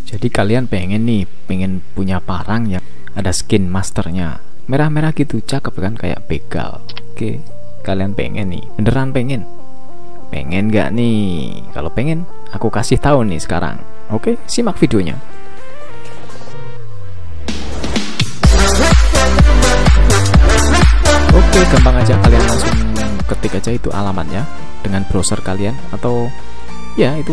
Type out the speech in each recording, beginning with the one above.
Jadi kalian pengen nih, pengen punya parang yang ada skin masternya merah-merah gitu, cakep kan, kayak begal. Oke, kalian pengen nih, beneran pengen? Pengen nggak nih? Kalau pengen, aku kasih tahu nih sekarang. Oke, simak videonya. Oke, gampang aja, kalian langsung ketik aja itu alamatnya dengan browser kalian, atau ya itu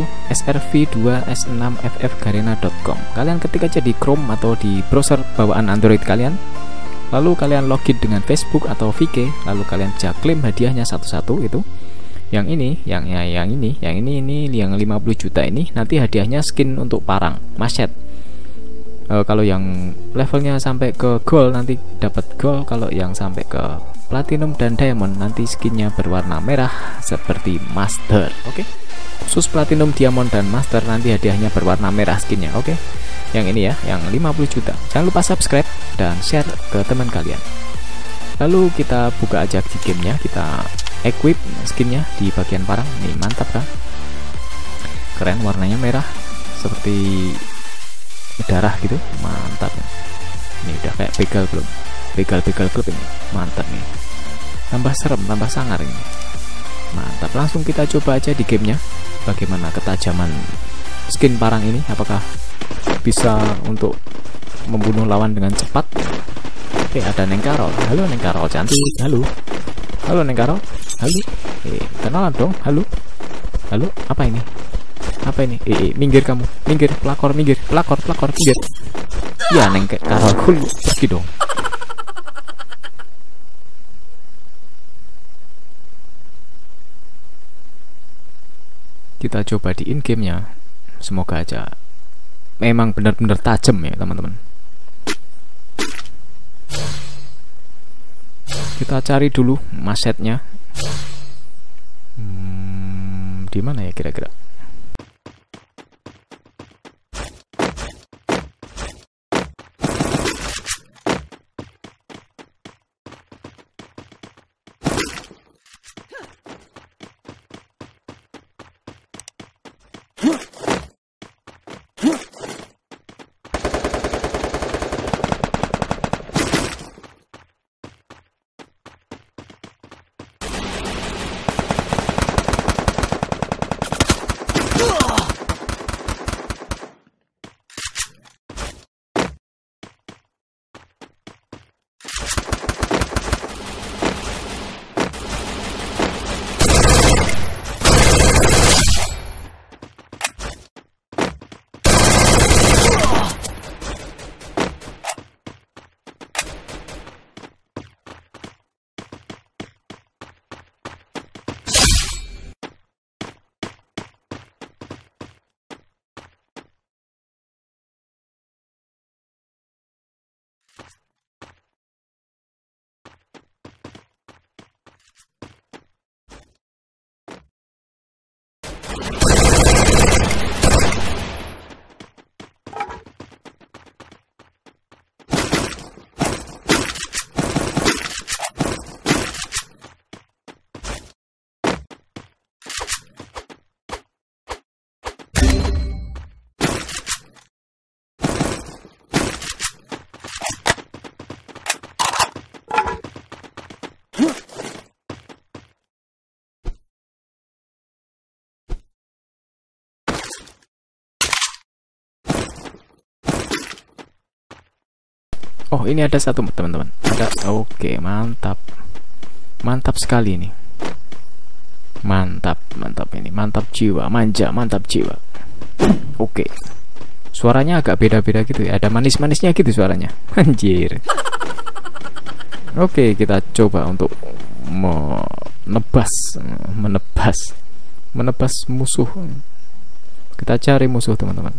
srv2s6ffgarena.com. Kalian ketik aja di Chrome atau di browser bawaan Android kalian. Lalu kalian login dengan Facebook atau VK. Lalu kalian bisa klaim hadiahnya satu-satu itu. Yang ini, yang 50 juta ini nanti hadiahnya skin untuk parang, maset. Kalau yang levelnya sampai ke gold nanti dapat gold. Kalau yang sampai ke platinum dan diamond nanti skinnya berwarna merah seperti master. Oke. Khusus platinum, diamond dan master nanti hadiahnya berwarna merah skinnya. Oke. Yang ini ya, yang 50 juta. Jangan lupa subscribe dan share ke teman kalian. Lalu kita buka aja di gamenya, kita equip skinnya di bagian parang. Ini mantap kan? Keren, warnanya merah seperti darah gitu, mantap. Ini udah kayak begal belum? Begal klub ini, mantap nih. Tambah serem, tambah sangar ini. Mantap, langsung kita coba aja di gamenya. Bagaimana ketajaman skin parang ini? Apakah bisa untuk membunuh lawan dengan cepat? Oke, ada Neng Karol. Halo Neng Karol cantik. Halo. Halo Neng Karol. Halo. Kenalan dong. Halo. Halo, apa ini? Apa ini? Minggir kamu. Minggir, pelakor minggir. Pelakor minggir. Ya Neng Karol, pergi dong. Kita coba di in gamenya, semoga aja memang benar-benar tajam ya teman-teman. Kita cari dulu masetnya. Di mana ya kira-kira? Oh, ini ada satu teman-teman. Ada, oke, mantap. Mantap sekali ini. Mantap ini. Mantap jiwa, manja, mantap jiwa. Oke. Suaranya agak beda-beda gitu ya. Ada manis-manisnya gitu suaranya. Anjir. Oke, kita coba untuk menebas musuh. Kita cari musuh, teman-teman.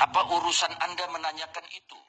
Apa urusan Anda menanyakan itu?